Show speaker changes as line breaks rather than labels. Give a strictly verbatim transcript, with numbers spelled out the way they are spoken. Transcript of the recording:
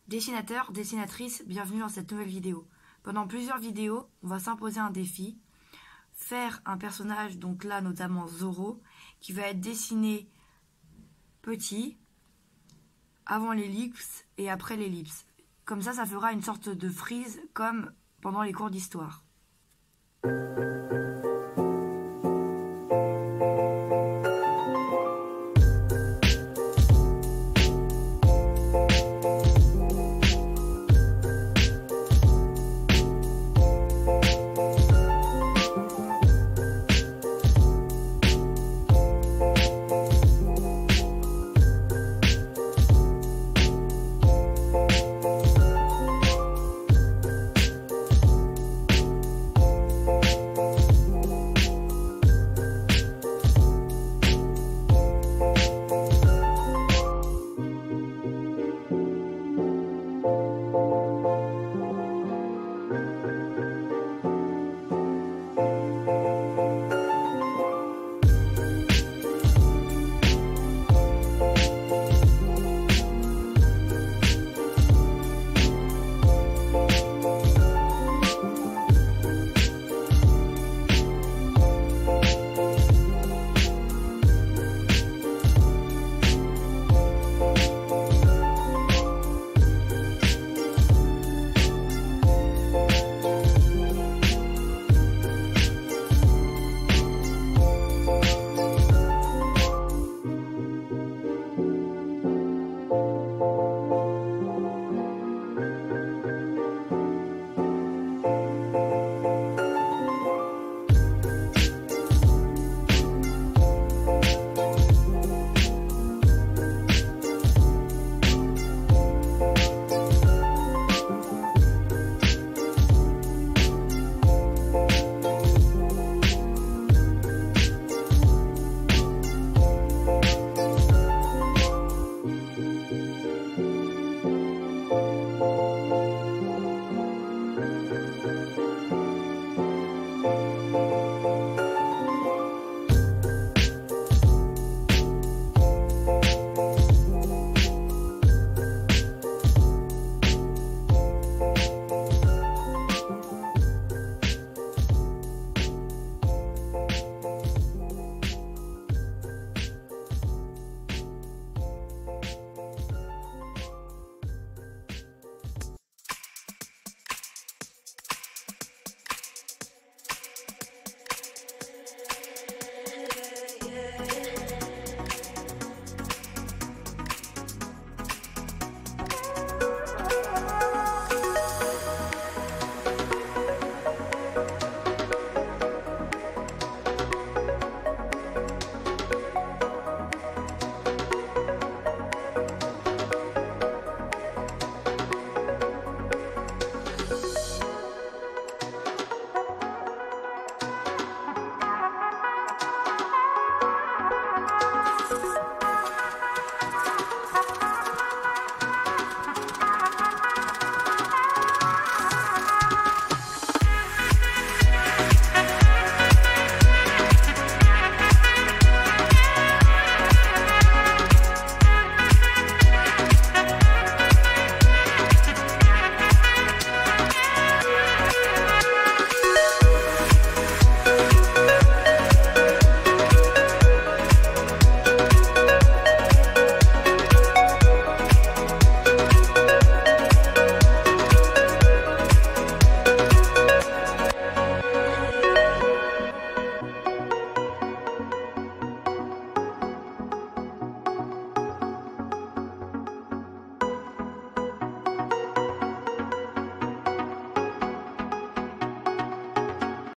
Dessinateur, dessinatrice, bienvenue dans cette nouvelle vidéo. Pendant plusieurs vidéos, on va s'imposer un défi, faire un personnage, donc là notamment Zoro, qui va être dessiné petit, avant l'ellipse et après l'ellipse. Comme ça, ça fera une sorte de frise comme pendant les cours d'histoire.